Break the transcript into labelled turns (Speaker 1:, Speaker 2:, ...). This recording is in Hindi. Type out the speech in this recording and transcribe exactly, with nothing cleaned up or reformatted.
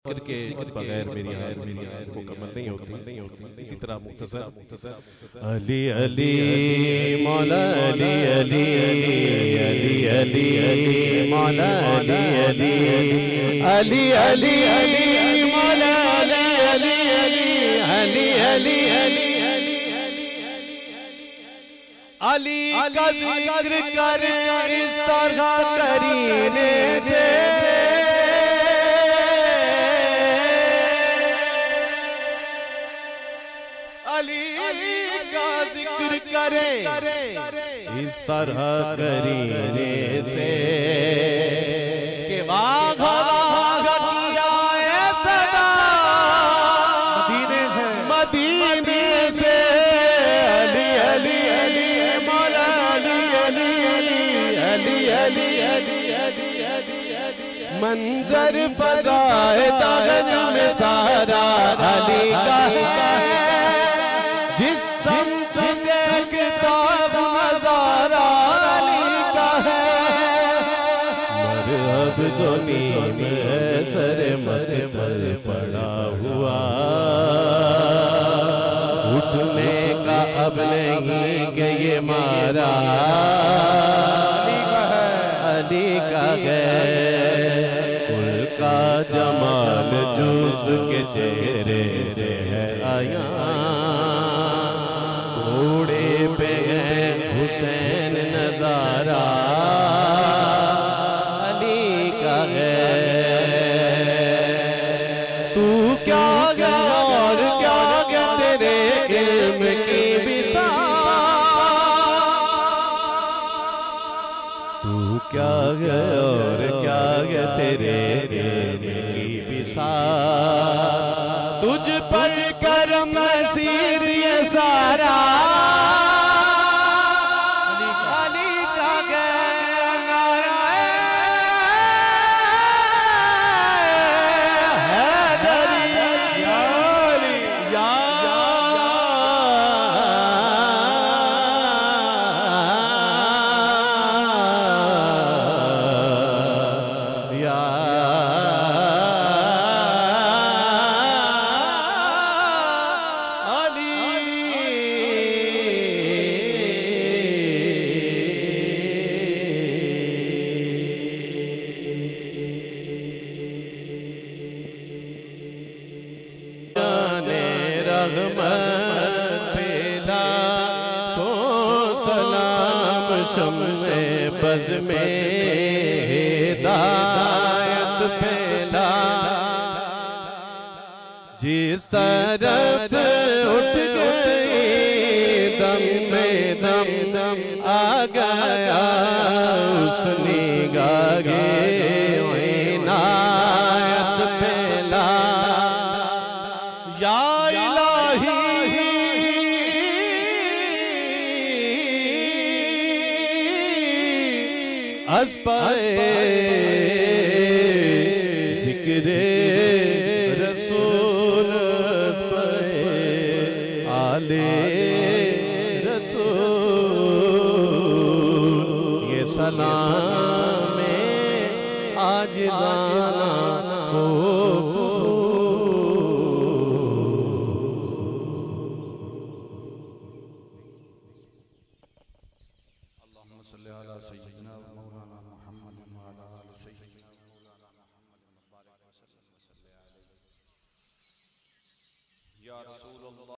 Speaker 1: जिक्र के बगैर मेरी हाज़िरी मुकम्मल नहीं होती नहीं होती इसी तरह मुख्तसर मुख्तसर अली अली मौला अली अली अली अली मौला अली अली अली अली मौला अली अली अली अली अली का जिक्र करे इस तरह करीने से अली का जिक्र करे इस तरह करीने से के वाग वाग किया है सदा मदीने से मदीने से अली अली अली मौला अली अली अली अली अली अली अली मंजर फजाए दागन में सारा अली का है जिस संत के किताब नजारा अली का है मरहब तो नीम है सर मर फल पड़ा हुआ उठने का अब नहीं कि ये मारा अली का है अली का है उनका जमाल जुज़ के चेहरे से है आया घोड़े पे है हुसैन नजारा अली का है तू क्या गया और क्या गया तेरे इल्म की बिसात तू क्या गया और क्या गया तेरे इल्म की बिसात तुझ पर करम सीर ये सारा अली का गया नारा हैदरी या अली या या शम्मे बज़ में हिदायत फैला जिस तरफ उठ गई दम में दम दम आ गया उस निगाह इनायत फैला या इलाही अज़ पाए ज़िक्रे रसूल अज़ पाए आले रसूल ये सलाम में आजिज़ाना हो